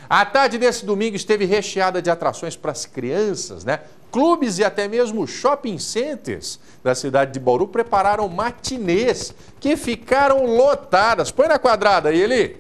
A tarde desse domingo esteve recheada de atrações para as crianças, né? Clubes e até mesmo shopping centers da cidade de Bauru prepararam matinês que ficaram lotadas. Põe na quadrada aí, Eli.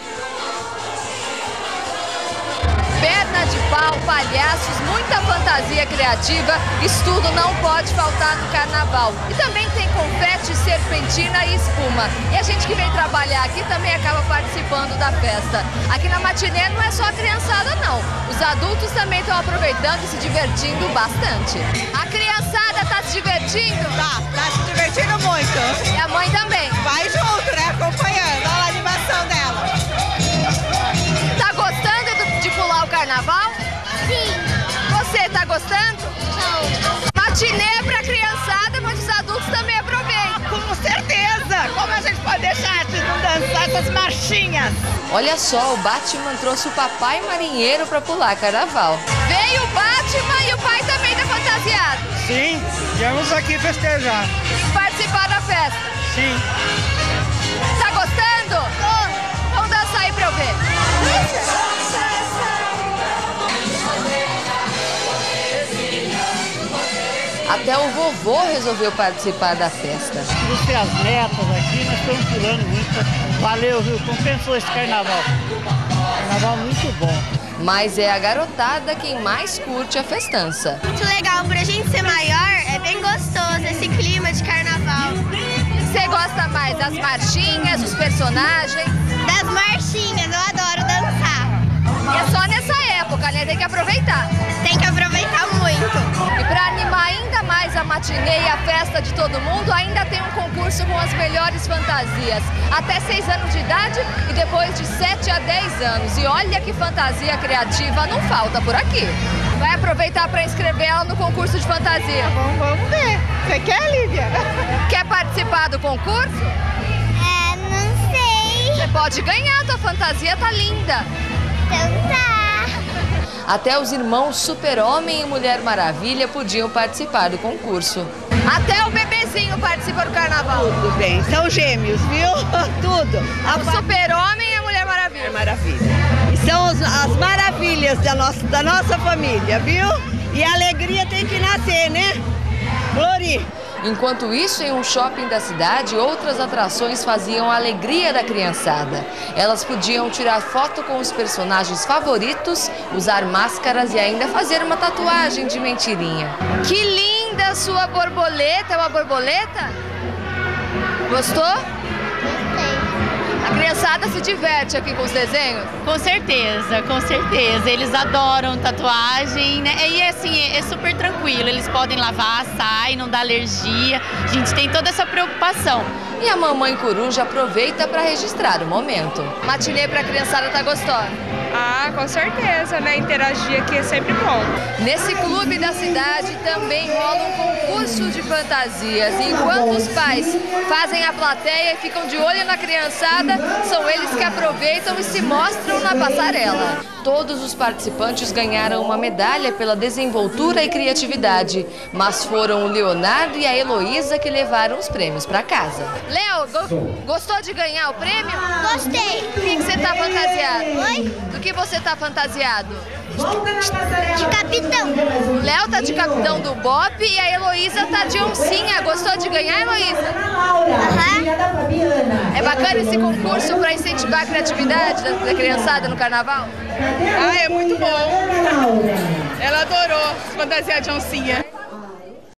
Perna de pau, palhaços, muita fantasia criativa, isso tudo não pode faltar no carnaval. E também tem confete, serpentina e espuma. E a gente que vem trabalhar aqui também acaba participando da festa. Aqui na matinê não é só a criançada não, os adultos também estão aproveitando e se divertindo bastante. A criançada tá se divertindo? Tá se divertindo muito. E a mãe também? Vai junto, né, acompanhando, olha a animação dela. Tá gostando de pular o carnaval? Sim. Você tá gostando? Não. Matinê pra criançada, mas os adultos também aproveitam. Com certeza! Como a gente pode deixar de não dançar essas marchinhas? Olha só, o Batman trouxe o papai marinheiro pra pular carnaval. Veio o Batman e o pai também tá fantasiado. Sim, viemos aqui festejar. Participar da festa. Sim. Tá gostando? Vamos dançar aí pra eu ver. Até o vovô resolveu participar da festa. Trouxe as netas aqui, nós estamos pulando muito. Valeu, viu? Compensou esse carnaval. Carnaval muito bom. Mas é a garotada quem mais curte a festança. Muito legal, pra gente ser maior, é bem gostoso esse clima de carnaval. Você gosta mais das marchinhas, dos personagens? Das marchinhas, eu adoro dançar. E é só nessa época, né? Tem que aproveitar. Tem que aproveitar muito. E para animar ainda mais a matinê e a festa de todo mundo, ainda tem um concurso com as melhores fantasias. Até 6 anos de idade e depois de 7 a 10 anos. E olha que fantasia criativa não falta por aqui. Vai aproveitar para inscrever ela no concurso de fantasia. Vamos ver. Você quer, Lívia? Quer participar do concurso? Não sei. Você pode ganhar, tua fantasia tá linda. Então tá. Até os irmãos Super-Homem e Mulher Maravilha podiam participar do concurso. Até o bebezinho participa do carnaval. Tudo bem, são gêmeos, viu? Tudo. O Super-Homem e a Mulher Maravilha. Maravilha. E são as maravilhas da nossa família, viu? E a alegria tem que nascer, né? Glori. Enquanto isso, em um shopping da cidade, outras atrações faziam a alegria da criançada. Elas podiam tirar foto com os personagens favoritos, usar máscaras e ainda fazer uma tatuagem de mentirinha. Que linda a sua borboleta! É uma borboleta? Gostou? Gostei. A criançada se diverte aqui com os desenhos? Com certeza, com certeza. Eles adoram tatuagem, né? E assim, é super tranquilo. Eles podem lavar, sai, não dá alergia. A gente tem toda essa preocupação. E a mamãe coruja aproveita para registrar o momento. Matinê para a criançada tá gostosa? Ah, com certeza, né? Interagir aqui é sempre bom. Nesse clube da cidade também rola um concurso de fantasias. E enquanto os pais fazem a plateia e ficam de olho na criançada, são eles que aproveitam e se mostram na passarela. Todos os participantes ganharam uma medalha pela desenvoltura e criatividade, mas foram o Leonardo e a Heloísa que levaram os prêmios para casa. Léo, gostou de ganhar o prêmio? Gostei. Do que você tá fantasiado? Oi? Do que você tá fantasiado? De capitão. O Léo tá de capitão do Bop e a Heloísa tá de oncinha. Gostou de ganhar, Heloísa? Aham. É bacana esse concurso para incentivar a criatividade da criançada no carnaval? Ah, é muito bom. Ela adorou fantasiar de oncinha.